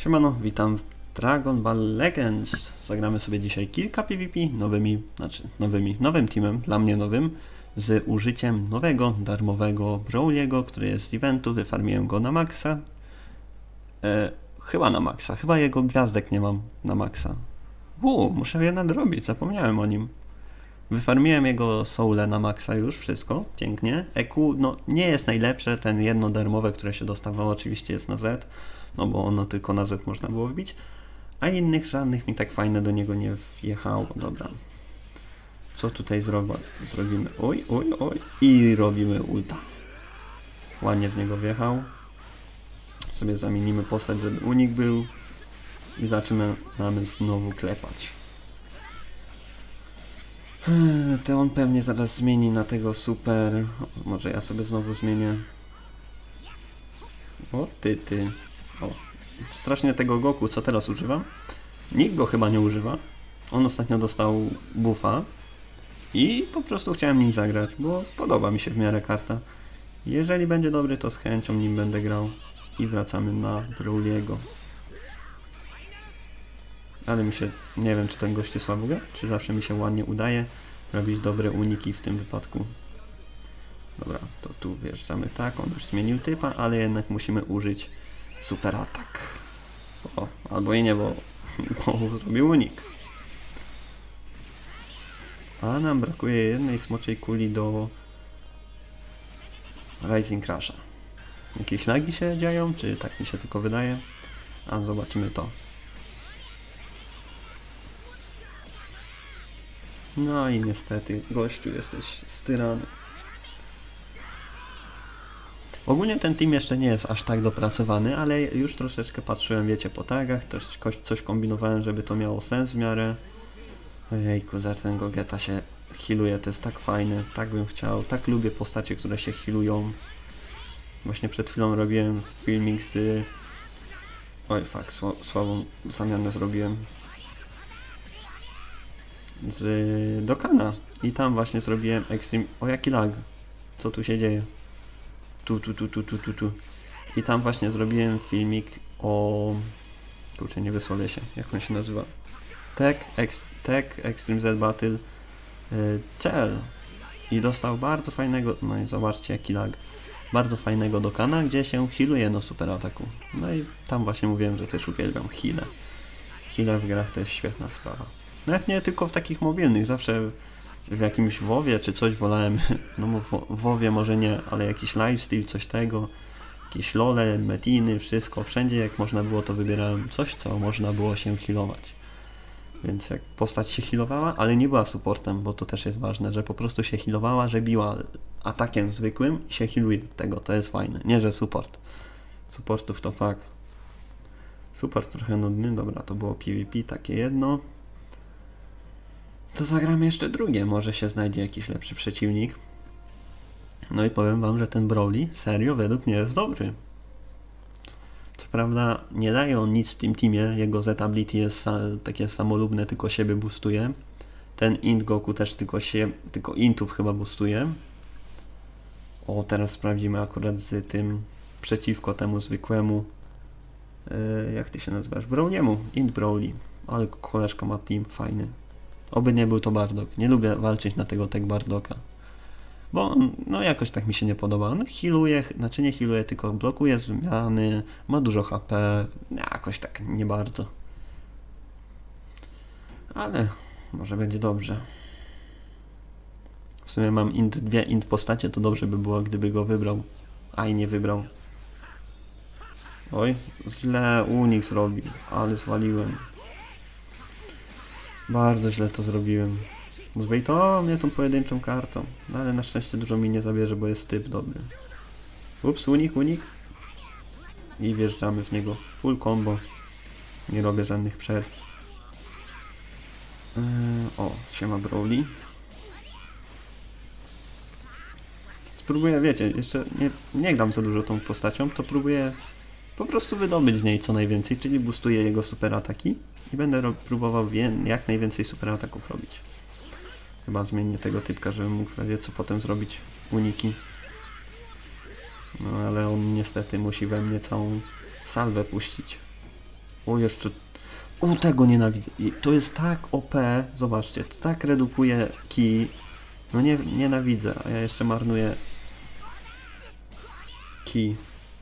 Siemano, witam w Dragon Ball Legends. Zagramy sobie dzisiaj kilka PvP nowym teamem, dla mnie nowym, z użyciem nowego, darmowego Brawliego, który jest z eventu. Wyfarmiłem go na maksa. Chyba na maksa, chyba jego gwiazdek nie mam na maksa. Muszę je nadrobić, zapomniałem o nim. Wyfarmiłem jego soule na maksa już, wszystko, pięknie. EQ, no nie jest najlepsze, ten jedno darmowe, które się dostawało oczywiście jest na Z, no bo ono tylko na Z można było wbić, a innych żadnych mi tak fajne do niego nie wjechało. Dobra. Co tutaj zrobimy? Oj, i robimy ulta. Ładnie w niego wjechał. Sobie zamienimy postać, żeby unik był i zaczynamy znowu klepać. To on pewnie zaraz zmieni na tego super. Może ja sobie znowu zmienię. O, ty. O, strasznie tego Goku, co teraz używam. Nikt go chyba nie używa. On ostatnio dostał buffa. I po prostu chciałem nim zagrać, bo podoba mi się w miarę karta. Jeżeli będzie dobry, to z chęcią nim będę grał. I wracamy na Brawliego. Ale mi się, nie wiem czy ten gość jest słabo gra, czy zawsze mi się ładnie udaje robić dobre uniki w tym wypadku. Dobra, to tu wjeżdżamy tak, on już zmienił typa, ale jednak musimy użyć super atak. O, albo i nie, bo zrobił unik. A nam brakuje jednej smoczej kuli do Rising Crasha. Jakieś lagi się dzieją, czy tak mi się tylko wydaje? A zobaczymy to. No i niestety, gościu, jesteś styrany. Ogólnie ten team jeszcze nie jest aż tak dopracowany, ale już troszeczkę patrzyłem, wiecie, po tagach, też coś kombinowałem, żeby to miało sens w miarę. Ojejku, za ten Gogeta się healuje, to jest tak fajne, tak bym chciał, tak lubię postacie, które się healują. Właśnie przed chwilą robiłem filmik z... Oj fuck, słabą zamianę zrobiłem. Z Dokana i tam właśnie zrobiłem Extreme... O, jaki lag, co tu się dzieje? Tu. I tam właśnie zrobiłem filmik o... Kurczę, nie wysłolę się, jak on się nazywa? Tech Extreme Z Battle CL. I dostał bardzo fajnego... No i zobaczcie jaki lag. Bardzo fajnego Dokana, gdzie się healuje na super ataku. No i tam właśnie mówiłem, że też uwielbiam heale. Heale w grach to jest świetna sprawa. Nawet nie tylko w takich mobilnych, zawsze w jakimś WoWie czy coś wolałem, no w WoWie może nie, ale jakiś lifestyle, coś tego, jakieś lole, metiny, wszystko, wszędzie jak można było to wybierałem coś, co można było się healować. Więc jak postać się healowała, ale nie była supportem, bo to też jest ważne, że po prostu się healowała, że biła atakiem zwykłym i się healuje tego, to jest fajne, nie że support. Supportów to fuck. Support trochę nudny, dobra, to było PvP, takie jedno. To zagramy jeszcze drugie, może się znajdzie jakiś lepszy przeciwnik. No i powiem wam, że ten Brawly serio według mnie jest dobry. Co prawda nie daje on nic w tym teamie, jego Z-ability jest takie samolubne, tylko siebie boostuje. Ten int Goku też tylko intów chyba boostuje. O, teraz sprawdzimy akurat z tym przeciwko temu zwykłemu, jak ty się nazywasz? Brawliemu, int Brawly. Ale koleżka ma team fajny. Oby nie był to Bardock. Nie lubię walczyć na tego Tech Bardoka. Bo no jakoś tak mi się nie podoba. On healuje, znaczy nie healuje, tylko blokuje zmiany, ma dużo HP. Jakoś tak nie bardzo. Ale może będzie dobrze. W sumie mam dwie int postacie, to dobrze by było, gdyby go wybrał. A i nie wybrał. Oj, źle unik zrobił, ale zwaliłem. Bardzo źle to zrobiłem. Zbejtował mnie tą pojedynczą kartą. No ale na szczęście dużo mi nie zabierze, bo jest typ dobry. Ups, unik. I wjeżdżamy w niego. Full combo. Nie robię żadnych przerw. O, siema Brawly. Spróbuję, wiecie, jeszcze nie gram za dużo tą postacią, to próbuję po prostu wydobyć z niej co najwięcej, czyli boostuję jego super ataki. I będę próbował jak najwięcej super ataków robić. Chyba zmienię tego typka, żebym mógł w razie co potem zrobić uniki. No ale on niestety musi we mnie całą salwę puścić. O, jeszcze... O, tego nienawidzę. I to jest tak OP, zobaczcie, to tak redukuje ki. No nie, nienawidzę, a ja jeszcze marnuję ki.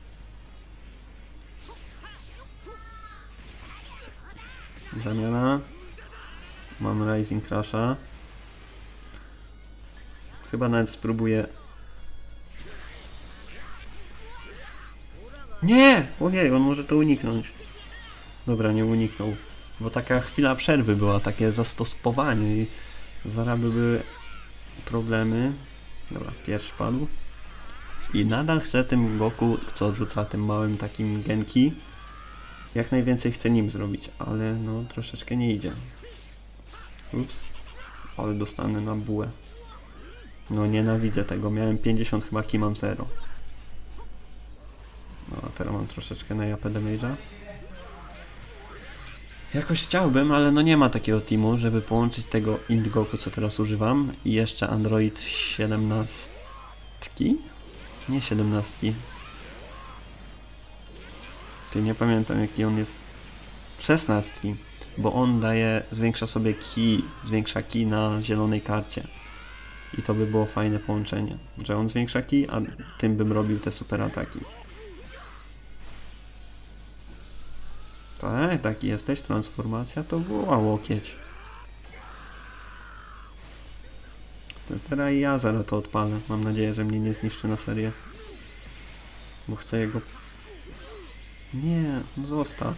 Zamiana. Mam Rising Crasha. Chyba nawet spróbuję. Nie! Ojej, on może to uniknąć. Dobra, nie uniknął. Bo taka chwila przerwy była, takie zastosowanie i zaraz by były problemy. Dobra, pierwszy padł. I nadal chcę tym Goku, co odrzuca tym małym takim Genki, jak najwięcej chcę nim zrobić, ale no troszeczkę nie idzie. Ups. Ale dostanę na bułę. No nienawidzę tego, miałem 50, chyba ki mam 0. No a teraz mam troszeczkę na japę damage'a. Jakoś chciałbym, ale no nie ma takiego teamu, żeby połączyć tego Indgoku, co teraz używam, i jeszcze Android 17. Nie 17. Ty, nie pamiętam jaki on jest. 16. Bo on daje, zwiększa sobie ki, zwiększa ki na zielonej karcie. I to by było fajne połączenie, że on zwiększa ki, a tym bym robił te super ataki. Tak, taki jesteś, transformacja to była łokieć. To teraz ja zaraz to odpalę. Mam nadzieję, że mnie nie zniszczy na serię. Bo chcę jego... Nie, no zostaw.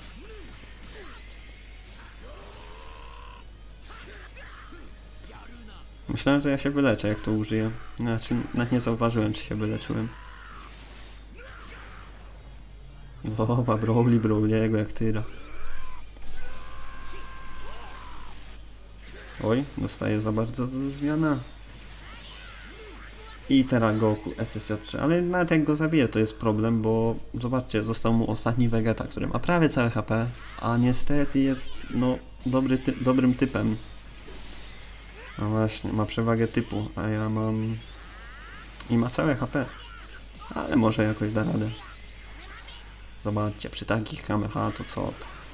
Myślałem, że ja się wyleczę, jak to użyję. Znaczy, nawet nie zauważyłem, czy się wyleczyłem. Dobra, Broly'ego jak tyra. Oj, dostaję za bardzo zmiana. I teraz Goku SSJ3, ale nawet jak go zabiję to jest problem, bo zobaczcie, został mu ostatni Vegeta, który ma prawie całe HP, a niestety jest, no, dobrym typem. No właśnie, ma przewagę typu, a ja mam... I ma całe HP. Ale może jakoś da radę. Zobaczcie, przy takich Kameha to co?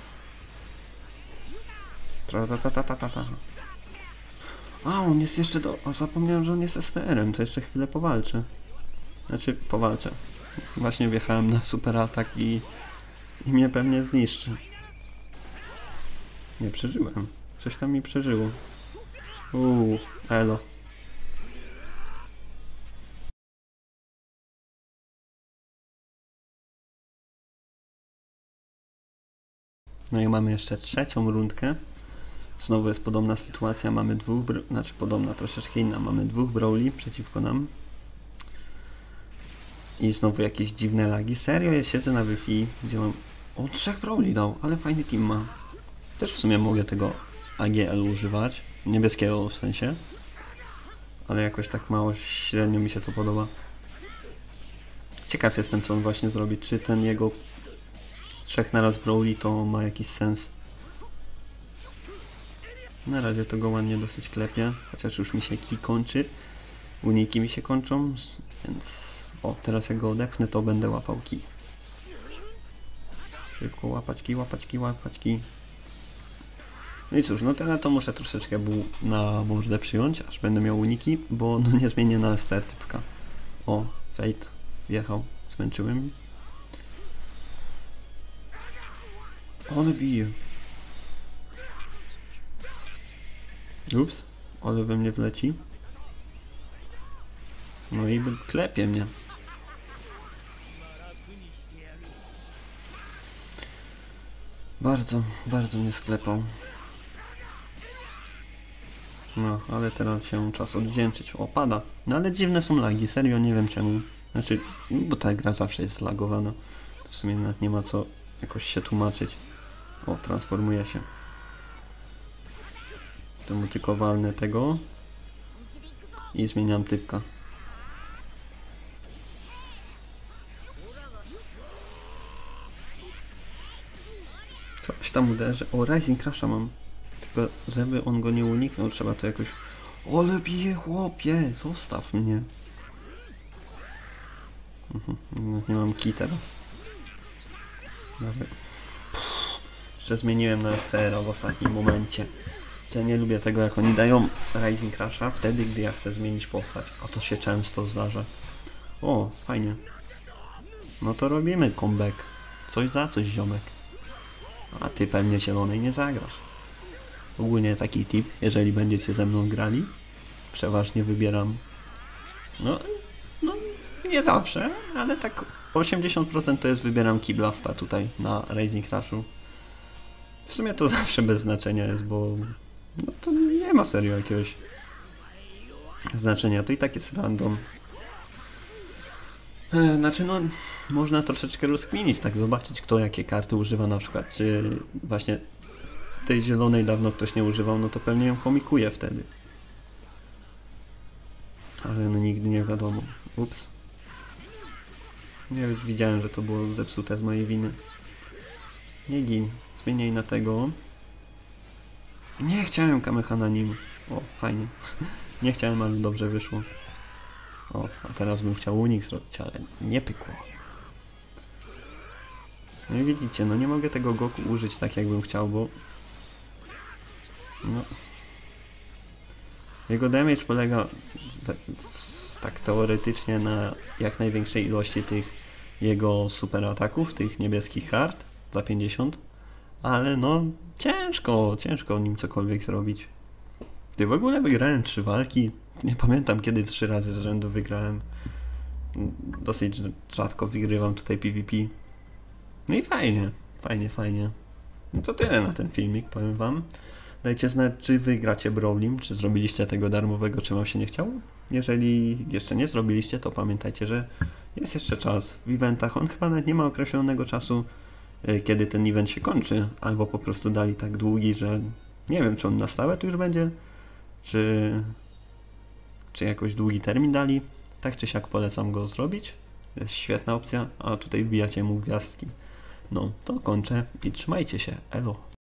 Tra-ta-ta-ta-ta-ta. A, on jest jeszcze do... A, zapomniałem, że on jest STR-em, to jeszcze chwilę powalczę. Znaczy, powalczę. Właśnie wjechałem na super atak i mnie pewnie zniszczy. Nie przeżyłem. Coś tam mi przeżyło. Elo. No i mamy jeszcze trzecią rundkę. Znowu jest podobna sytuacja, mamy znaczy podobna, troszeczkę inna, mamy dwóch Broly przeciwko nam. I znowu jakieś dziwne lagi. Serio, ja siedzę na Wi-Fi, gdzie mam... O, 3 Broly dał, ale fajny team ma. Też w sumie mogę tego AGL używać, niebieskiego w sensie. Ale jakoś tak mało, średnio mi się to podoba. Ciekaw jestem, co on właśnie zrobi, czy ten jego 3 naraz Broly to ma jakiś sens. Na razie to go ładnie dosyć klepie, chociaż już mi się ki kończy. Uniki mi się kończą, więc... O, teraz jak go odepchnę, to będę łapał ki. Szybko łapać ki, łapać ki, łapać ki. No i cóż, no teraz to muszę troszeczkę na mordę przyjąć, aż będę miał uniki, bo no nie zmienię na STR typka. O, Fate wjechał, zmęczyłem. Ale bije. Ups, ale we mnie wleci. No i klepie mnie. Bardzo mnie sklepał. No, ale teraz się czas odwdzięczyć. O, pada. No ale dziwne są lagi, serio nie wiem czemu. Znaczy, bo ta gra zawsze jest lagowana. W sumie nawet nie ma co jakoś się tłumaczyć. O, transformuje się. Temu tylko walnę tego. I zmieniam typka. Coś tam uderzy. O, Rising Crasha mam. Tylko żeby on go nie uniknął, trzeba to jakoś... Ole bije chłopie! Zostaw mnie! Nie mam ki teraz. Nawet. Jeszcze zmieniłem na STR w ostatnim momencie. Ja nie lubię tego, jak oni dają Rising Crasha wtedy, gdy ja chcę zmienić postać. A to się często zdarza. O, fajnie. No to robimy comeback. Coś za coś, ziomek. A ty pewnie zielonej nie zagrasz. Ogólnie taki tip, jeżeli będziecie ze mną grali, przeważnie wybieram... No nie zawsze, ale tak 80% to jest wybieram Keyblasta tutaj na Rising Crashu. W sumie to zawsze bez znaczenia jest, bo no to nie ma serio jakiegoś znaczenia, to i tak jest random. Znaczy no, można troszeczkę rozkminić, tak, zobaczyć kto jakie karty używa na przykład, czy właśnie tej zielonej dawno ktoś nie używał, no to pewnie ją komikuje wtedy. Ale no nigdy nie wiadomo. Ups. Ja już widziałem, że to było zepsute z mojej winy. Nie gin. Zmieniaj na tego. Nie chciałem Kameha na nim. O, fajnie. Nie chciałem, ale dobrze wyszło. O, a teraz bym chciał unik zrobić, ale nie pykło. No i widzicie, no nie mogę tego Goku użyć tak jakbym chciał, bo... No... Jego damage polega tak teoretycznie na jak największej ilości tych jego super ataków, tych niebieskich kart za 50, ale no ciężko nim cokolwiek zrobić. Ty w ogóle wygrałem 3 walki, nie pamiętam kiedy 3 razy z rzędu wygrałem. Dosyć rzadko wygrywam tutaj PvP. No i fajnie. No to tyle na ten filmik, powiem wam. Dajcie znać, czy wygracie Brawlim, czy zrobiliście tego darmowego, czy wam się nie chciało. Jeżeli jeszcze nie zrobiliście, to pamiętajcie, że jest jeszcze czas w eventach. On chyba nawet nie ma określonego czasu, kiedy ten event się kończy, albo po prostu dali tak długi, że nie wiem, czy on na stałe tu już będzie, czy jakoś długi termin dali. Tak czy siak polecam go zrobić. Jest świetna opcja, a tutaj wbijacie mu gwiazdki. No, to kończę i trzymajcie się. Elo.